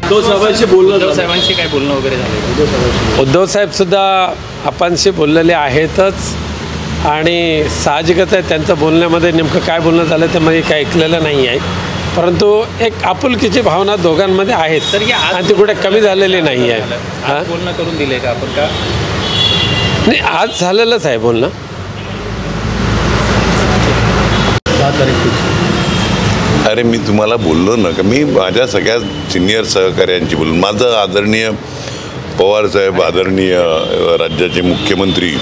उद्धव साहेबांशी बोलणं, उद्धव साहेबांशी काय बोलणं वगैरे झालं? उद्धव साहेब सुद्धा आपणशी बोललेले आहेतच आणि साहजिकच आहे त्यांचं बोलण्यामध्ये नेमकं काय बोलणं झालं ते मी काही ऐकलेलं नाही आहे, परंतु एक आपुलकीची भावना दोघांमध्ये आहेत तर आणि ती कुठे कमी झालेली नाही आहे. आज बोलणं करून दिले का आपण का? नाही, आज झालेलंच आहे बोलणं. अरे मी तुम्हाला बोललो ना का मी माझ्या सगळ्या सिनियर सहकाऱ्यांची बोलून माझं आदरणीय पवारसाहेब, आदरणीय राज्याचे मुख्यमंत्री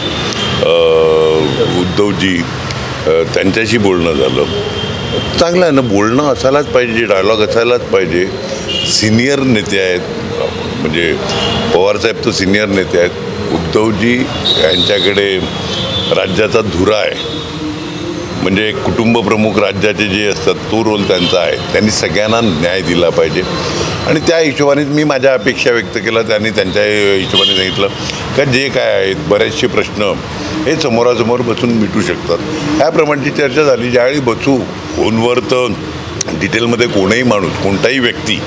उद्धवजी त्यांच्याशी बोलणं झालं. चांगलं आहे ना, बोलणं असायलाच पाहिजे, डायलॉग असायलाच पाहिजे. सिनियर नेते आहेत, म्हणजे पवारसाहेब तर सिनियर नेते आहेत. उद्धवजी यांच्याकडे राज्याचा धुरा आहे, म्हणजे एक कुटुंब प्रमुख राज्याचे जे असतात तो रोल त्यांचा आहे. त्यांनी सगळ्यांना न्याय दिला पाहिजे आणि त्या हिशोबाने मी माझ्या अपेक्षा व्यक्त केल्या. त्यांनी त्यांच्या हिशोबाने सांगितलं का जे काय आहेत बरेचसे प्रश्न हे समोरासमोर बसून मिटू शकतात. ह्याप्रमाणेची चर्चा झाली. ज्यावेळी बसू फोनवर तर डिटेलमध्ये कोणीही माणूस, कोणताही व्यक्ती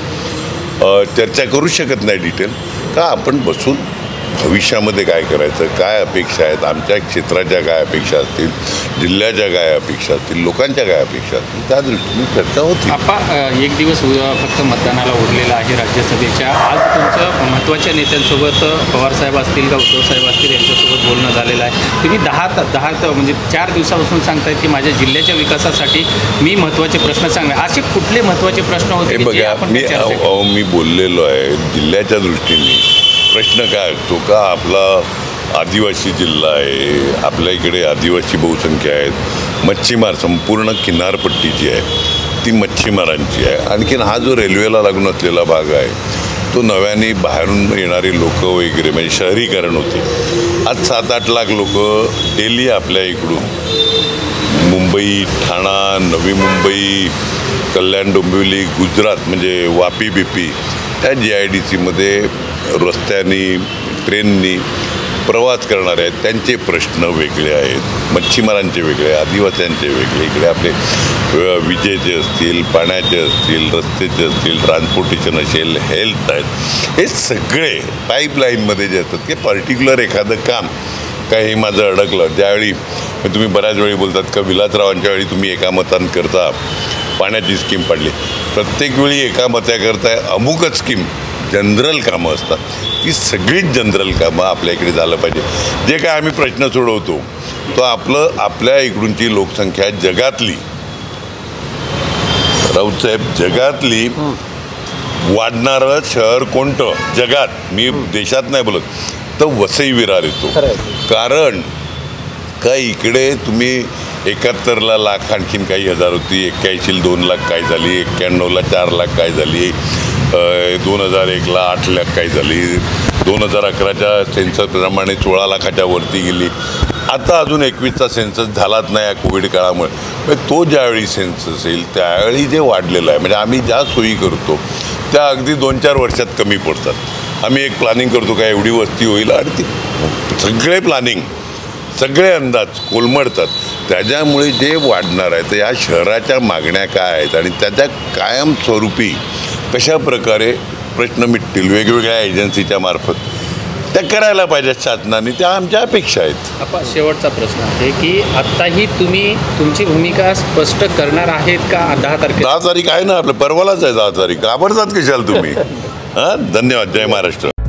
चर्चा करू शकत नाही डिटेल. का आपण बसून भविष्यामध्ये काय करायचं, काय अपेक्षा आहेत, आमच्या क्षेत्राच्या काय अपेक्षा असतील, जिल्ह्याच्या काय अपेक्षा असतील, लोकांच्या काय अपेक्षा असतील, त्या दृष्टीने चर्चा होती. आप्पा, एक दिवस फक्त मतदानाला उरलेला आहे राज्यसभेच्या. आज तुमचं महत्त्वाच्या नेत्यांसोबत पवारसाहेब असतील का उद्धव साहेब असतील यांच्यासोबत बोलणं झालेलं आहे. तुम्ही दहा म्हणजे 4 दिवसापासून सांगतायत की माझ्या जिल्ह्याच्या विकासासाठी मी महत्त्वाचे प्रश्न सांगणार. असे कुठले महत्त्वाचे प्रश्न होते? बघा, मी बोललेलो आहे जिल्ह्याच्या दृष्टीने. प्रश्न काय असतो का, आपला आदिवासी जिल्हा आहे, आपल्या इकडे आदिवासी बहुसंख्या आहेत, मच्छीमार, संपूर्ण किनारपट्टी जी आहे ती मच्छीमारांची आहे. आणखीन हा जो रेल्वेला लागून असलेला भाग आहे तो नव्याने बाहेरून येणारे लोक वगैरे म्हणजे शहरीकरण होते. आज 7-8 लाख लोक डेली आपल्या इकडून मुंबई, ठाणा, नवी मुंबई, कल्याण, डोंबिवली, गुजरात म्हणजे वापी बिपी त्या GIDCमध्ये रस्त्यानी, ट्रेननी प्रवास करणारे आहेत. त्यांचे प्रश्न वेगळे आहेत, मच्छीमारांचे वेगळे, आदिवासींचे वेगळे. इकडे आपले विजेचे असतील, पाण्याचे असतील, रस्त्याचे असतील, ट्रान्सपोर्टेशन असेल, हेल्थ आहेत, हे सगळे पाईपलाईनमध्ये जे असतात की पर्टिक्युलर एखादं काम काही माझं अडकलं. ज्यावेळी तुम्ही बऱ्याच वेळी बोलतात का विलासरावांच्या वेळी तुम्ही एका मतान करता पाण्याची स्कीम पाडली. प्रत्येक वेळी एका मताकरता अमुकच स्कीम जनरल कामं असतात. ती सगळीच जनरल कामं आपल्या इकडे झालं पाहिजे. जे काय आम्ही प्रश्न सोडवतो तो आपल्या इकडूनची लोकसंख्या जगातली, राऊतसाहेब, जगातली वाढणारं शहर कोणतं जगात, मी देशात नाही बोलत, तर वसई-विरार येतो. कारण का इकडे तुम्ही 71ला लाख आणखीन काही हजार होती, 81ला 2 लाख काय झाली, 91ला 4 लाख काय झाली, 2001ला 8 लाख काय झाली, 2011च्या सेन्ससप्रमाणे 16 लाखाच्या वरती गेली. आता अजून 21चा सेन्सस झालाच नाही या कोविड काळामुळे. तो ज्यावेळी सेन्सस येईल त्यावेळी जे वाढलेलं आहे, म्हणजे आम्ही ज्या सोयी करतो त्या अगदी 2-4 वर्षात कमी पडतात. आम्ही एक प्लॅनिंग करतो का एवढी वस्ती होईल आणि ती सगळे प्लॅनिंग, सगळे अंदाज कोलमडतात. त्याच्यामुळे जे वाढणार आहे तर या शहराच्या मागण्या काय आहेत आणि त्याच्या कायमस्वरूपी कशा प्रकारे प्रश्न मिटतील वेगवेगळ्या एजन्सीच्या मार्फत त्या करायला पाहिजेत शासनाने, त्या आमच्या अपेक्षा आहेत. आपण शेवटचा प्रश्न आहे की आत्ताही तुम्ही तुमची भूमिका स्पष्ट करणार आहेत का? 10 तारीख आहे ना आपल्या, परवालाच आहे 10 तारीख. घाबरतात कशाल तुम्ही? हां, धन्यवाद. जय महाराष्ट्र.